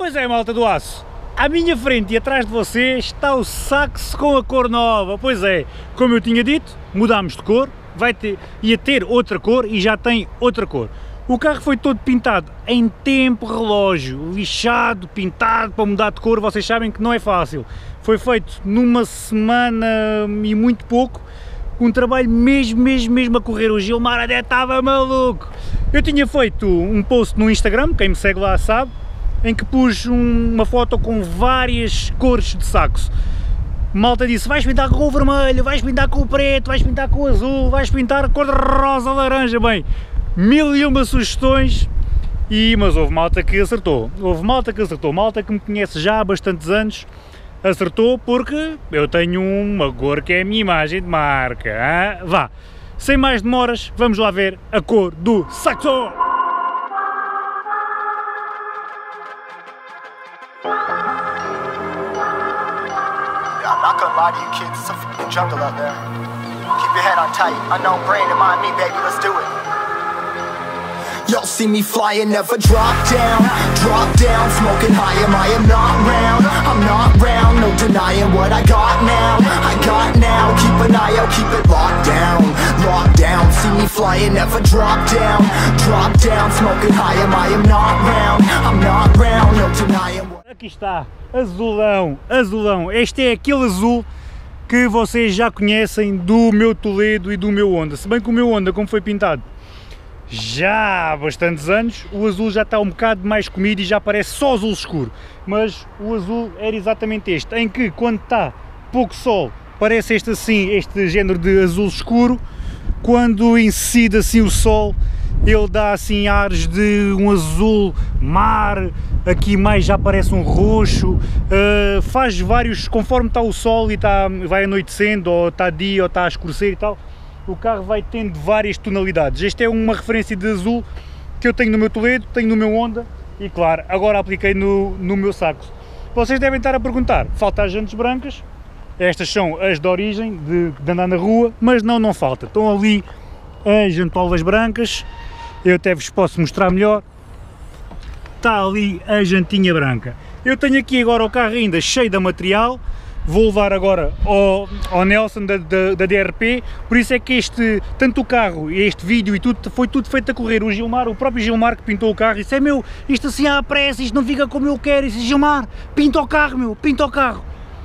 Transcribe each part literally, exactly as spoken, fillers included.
Pois é, malta do aço, à minha frente e atrás de vocês está o Saxo com a cor nova. Pois é, como eu tinha dito, mudámos de cor, vai ter, ia ter outra cor e já tem outra cor. O carro foi todo pintado em tempo relógio, lixado, pintado para mudar de cor, vocês sabem que não é fácil. Foi feito numa semana e muito pouco, um trabalho mesmo, mesmo, mesmo a correr. O Gilmar até estava maluco. Eu tinha feito um post no Instagram, quem me segue lá sabe, em que pus um, uma foto com várias cores de Saxo. Malta disse, vais pintar com o vermelho, vais pintar com o preto, vais pintar com o azul, vais pintar cor de rosa, laranja. Bem, mil e uma sugestões, e, mas houve malta que acertou. Houve malta que acertou, malta que me conhece já há bastantes anos, acertou porque eu tenho uma cor que é a minha imagem de marca. Hein? Vá, sem mais demoras, vamos lá ver a cor do Saxo! I'm not gonna lie to you kids, it's a f***ing jungle out there. Keep your head on tight, unknown brain and mind me baby, let's do it. Y'all see me flying, never drop down, drop down, smoking high, am I am not round, I'm not round, no denying what I got now, I got now, keep an eye out, keep it locked down, locked down, see me flying, never drop down, drop down, smoking high, am I am not round, I'm not round, no denying what... Aqui está, azulão, azulão, este é aquele azul que vocês já conhecem do meu Toledo e do meu Honda, se bem que o meu Honda, como foi pintado já há bastantes anos, o azul já está um bocado mais comido e já parece só azul escuro, mas o azul era exatamente este, em que quando está pouco sol parece este assim, este género de azul escuro, quando incide assim o sol ele dá assim ares de um azul mar, aqui mais já parece um roxo, uh, faz vários, conforme está o sol e está, vai anoitecendo, ou está dia ou está a escurecer e tal, o carro vai tendo várias tonalidades. Esta é uma referência de azul que eu tenho no meu Toledo, tenho no meu Honda e claro, agora apliquei no, no meu Saxo. Vocês devem estar a perguntar, falta as jantes brancas, estas são as de origem, de, de andar na rua, mas não, não falta, estão ali as jantolas brancas, eu até vos posso mostrar melhor, está ali a jantinha branca. Eu tenho aqui agora o carro ainda cheio de material, vou levar agora ao, ao Nelson da, da, da D R P, por isso é que este, tanto o carro e este vídeo e tudo, foi tudo feito a correr. O Gilmar, o próprio Gilmar que pintou o carro, disse, é meu, isto assim à pressa, isto não fica como eu quero, e disse, Gilmar, pinta o carro meu, pinta o carro.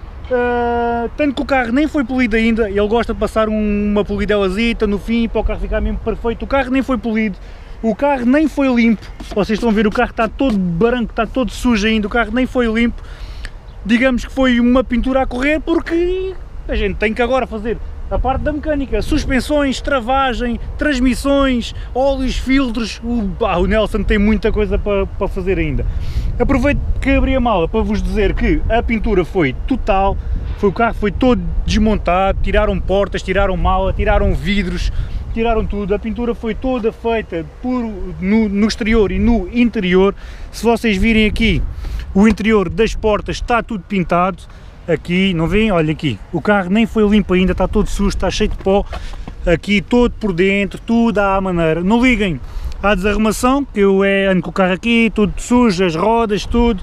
Uh, tanto que o carro nem foi polido ainda, ele gosta de passar um, uma polidelazita no fim para o carro ficar mesmo perfeito, o carro nem foi polido, o carro nem foi limpo, vocês estão a ver, o carro está todo branco, está todo sujo ainda, o carro nem foi limpo. Digamos que foi uma pintura a correr porque a gente tem que agora fazer a parte da mecânica, suspensões, travagem, transmissões, óleos, filtros, o, ah, o Nelson tem muita coisa para, para fazer ainda. Aproveito que abri a mala para vos dizer que a pintura foi total, foi, o carro foi todo desmontado, tiraram portas, tiraram mala, tiraram vidros, tiraram tudo, a pintura foi toda feita por, no, no exterior e no interior. Se vocês virem aqui, o interior das portas está tudo pintado, aqui, não veem? Olha aqui, o carro nem foi limpo ainda, está todo sujo, está cheio de pó, aqui todo por dentro, tudo à maneira. Não liguem à desarrumação, que eu é, ando com o carro aqui, tudo sujo, as rodas, tudo.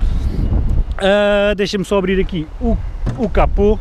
Uh, Deixem-me só abrir aqui o, o capô.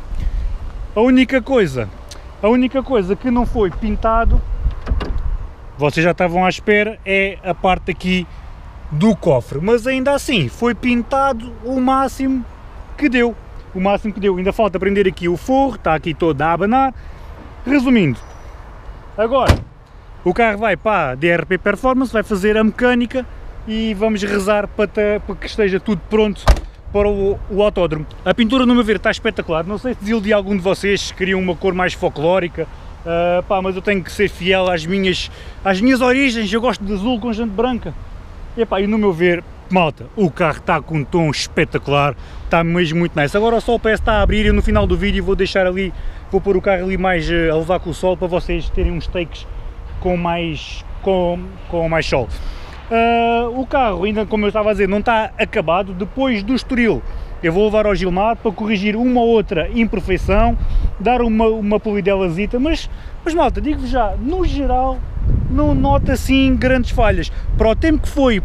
A única coisa, a única coisa que não foi pintado, vocês já estavam à espera, é a parte aqui do cofre, mas ainda assim foi pintado o máximo que deu, o máximo que deu, ainda falta prender aqui o forro, está aqui todo a abanar. Resumindo, agora o carro vai para a D R P Performance, vai fazer a mecânica e vamos rezar para, para que esteja tudo pronto para o, o autódromo. A pintura, no meu ver, está espetacular, não sei se desiludir algum de vocês, se queriam uma cor mais folclórica, uh, pá, mas eu tenho que ser fiel às minhas, às minhas origens, eu gosto de azul com jante branca. Epá, e no meu ver, malta, o carro está com um tom espetacular, está mesmo muito nice. Agora só o P S está a abrir e no final do vídeo vou deixar ali, vou pôr o carro ali mais a levar com o sol para vocês terem uns takes com mais, com, com mais sol. Uh, o carro, ainda como eu estava a dizer, não está acabado. Depois do Estoril eu vou levar ao Gilmar para corrigir uma ou outra imperfeição, dar uma, uma polidelazita, mas, mas malta, digo-vos já, no geral não noto assim grandes falhas. Para o tempo que foi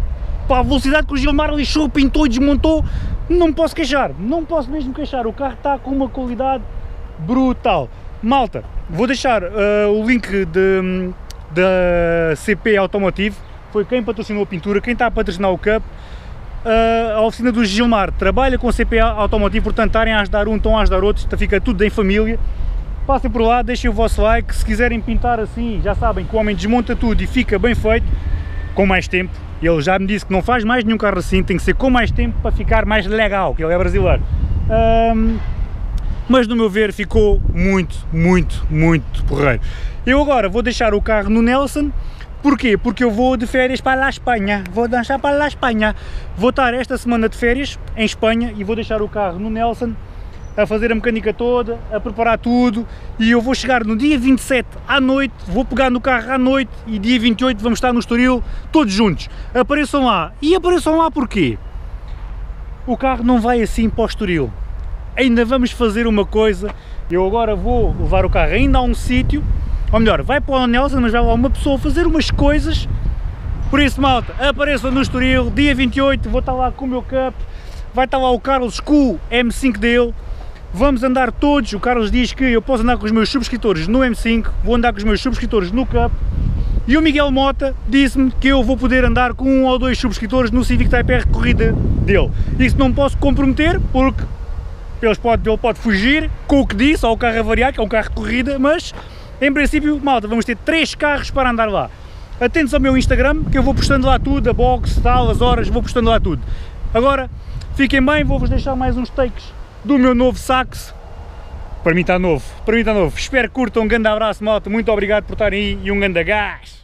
Pá, a velocidade que o Gilmar lixou, pintou e desmontou, não me posso queixar, não posso mesmo queixar, o carro está com uma qualidade brutal. Malta, vou deixar uh, o link de, da C P Automotive, foi quem patrocinou a pintura, quem está a patrocinar o Cup, uh, a oficina do Gilmar trabalha com a C P Automotive, portanto estarem a ajudar um, estão a ajudar outros, fica tudo em família. Passem por lá, deixem o vosso like, se quiserem pintar assim, já sabem que o homem desmonta tudo e fica bem feito, com mais tempo. Ele já me disse que não faz mais nenhum carro assim, tem que ser com mais tempo para ficar mais legal, que ele é brasileiro. Um, mas no meu ver ficou muito, muito, muito porreiro. Eu agora vou deixar o carro no Nelson, porquê? Porque eu vou de férias para a Espanha, vou dançar para a Espanha. Vou estar esta semana de férias em Espanha e vou deixar o carro no Nelson, a fazer a mecânica toda, a preparar tudo, e eu vou chegar no dia vinte e sete à noite, vou pegar no carro à noite e dia vinte e oito vamos estar no Estoril todos juntos. Apareçam lá. E apareçam lá porquê? O carro não vai assim para o Estoril. Ainda vamos fazer uma coisa, eu agora vou levar o carro ainda a um sítio, ou melhor, vai para o Nelson, mas vai lá uma pessoa fazer umas coisas. Por isso, malta, apareçam no Estoril, dia vinte e oito, vou estar lá com o meu Cup, vai estar lá o Carlos com o M cinco dele. Vamos andar todos, o Carlos diz que eu posso andar com os meus subscritores no M cinco, vou andar com os meus subscritores no Cup, e o Miguel Mota disse-me que eu vou poder andar com um ou dois subscritores no Civic Type R corrida dele. Isso não posso comprometer, porque ele pode, ele pode fugir com o que disse, ou o carro avariado, que é um carro de corrida, mas em princípio, malta, vamos ter três carros para andar lá. Atentos ao meu Instagram, que eu vou postando lá tudo, a box, tal, as horas, vou postando lá tudo. Agora, fiquem bem, vou-vos deixar mais uns takes do meu novo Saxo. Para mim está novo, para mim está novo. Espero que curtam, um grande abraço, malta, muito obrigado por estarem aí e um grande gás.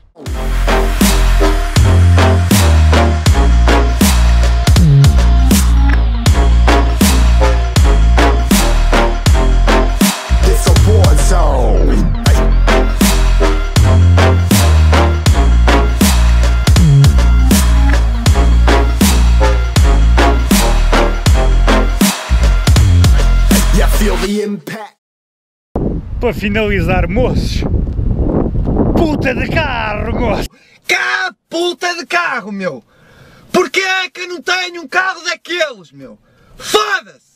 Para finalizar, moços, puta de carro, moço! Cá, puta de carro, meu! Porquê é que eu não tenho um carro daqueles, meu? Foda-se!